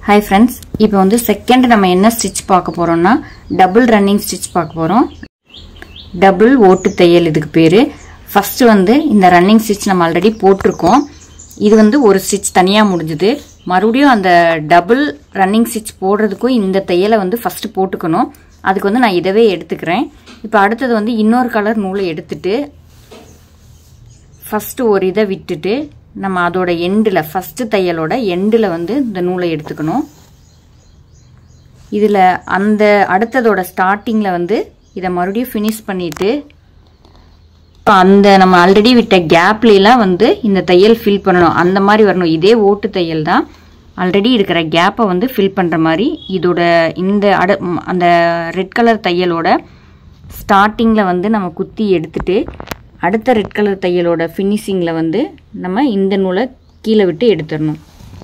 Hi friends, இப்போ வந்து second நம்ம என்ன ஸ்டிட்ச் பார்க்க போறோம்னா டபுள் ரன்னிங் ஸ்டிட்ச் பார்க்க போறோம். டபுள் ஓட்டு தையல் இதுக்கு பேரு. ஃபர்ஸ்ட் வந்து இந்த ரன்னிங் ஸ்டிட்ச் நம்ம ஆல்ரெடி போட்டுருக்கோம். இது வந்து ஒரு ஸ்டிட்ச் தனியா முடிஞ்சது. மறுபடியும் அந்த டபுள் ரன்னிங் ஸ்டிட்ச் போடுறதுக்கும் இந்த தையலை வந்து ஃபர்ஸ்ட் போட்டுக்கணும். அதுக்கு வந்து நான் இதவே எடுத்துக்கிறேன். இப்போ அடுத்தது வந்து இன்னொரு கலர் நூலை எடுத்துட்டு ஃபர்ஸ்ட் ஒரு இதை விட்டுட்டு நம்ம அதோட எண்டில் ஃபர்ஸ்ட் தையலோட எண்டில் வந்து இந்த நூலை எடுத்துக்கணும். இதில் அந்த அடுத்ததோட ஸ்டார்டிங்கில் வந்து இதை மறுபடியும் ஃபினிஷ் பண்ணிட்டு அந்த நம்ம ஆல்ரெடி விட்ட கேப்லாம் வந்து இந்த தையல் ஃபில் பண்ணணும். அந்த மாதிரி வரணும். இதே ஓட்டு தையல் தான். ஆல்ரெடி இருக்கிற கேப்பை வந்து ஃபில் பண்ணுற மாதிரி இதோட இந்த அந்த ரெட் கலர் தையலோட ஸ்டார்டிங்கில் வந்து நம்ம குத்தி எடுத்துட்டு அடுத்த ரெட் கலர் தையலோட ஃபினிஷிங்கில் வந்து நம்ம இந்த நூலை கீழே விட்டு எடுத்துடணும்.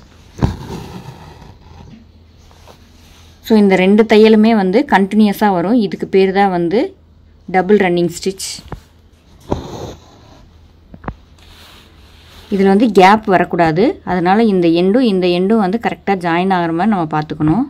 ஸோ இந்த ரெண்டு தையலுமே வந்து கண்டினியூஸாக வரும். இதுக்கு பேர் தான் வந்து டபுள் ரன்னிங் ஸ்டிச். இதில் வந்து கேப் வரக்கூடாது. அதனால் இந்த எண்டும் வந்து கரெக்டாக ஜாயின் ஆகிற மாதிரி நம்ம பார்த்துக்கணும்.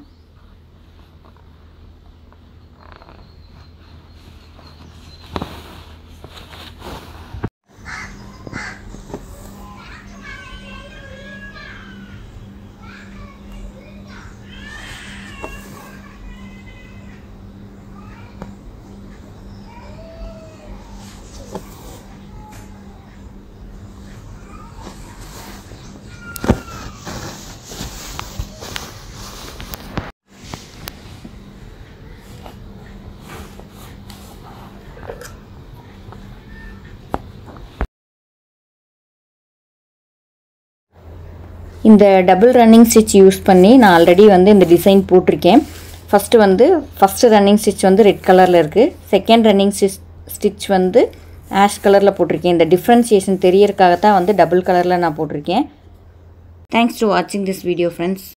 இந்த டபுள் ரன்னிங் ஸ்டிச் யூஸ் பண்ணி நான் ஆல்ரெடி வந்து இந்த டிசைன் போட்டிருக்கேன். ஃபர்ஸ்ட் ரன்னிங் ஸ்டிச் வந்து ரெட் கலரில் இருக்குது. செகண்ட் ரன்னிங் ஸ்டிச் வந்து ஆஷ் கலரில் போட்டிருக்கேன். இந்த டிஃப்ரென்சியேஷன் தெரியறதுக்காக தான் வந்து டபுள் கலரில் நான் போட்டிருக்கேன். தேங்க்ஸ் டு வாட்சிங் திஸ் வீடியோ ஃப்ரெண்ட்ஸ்.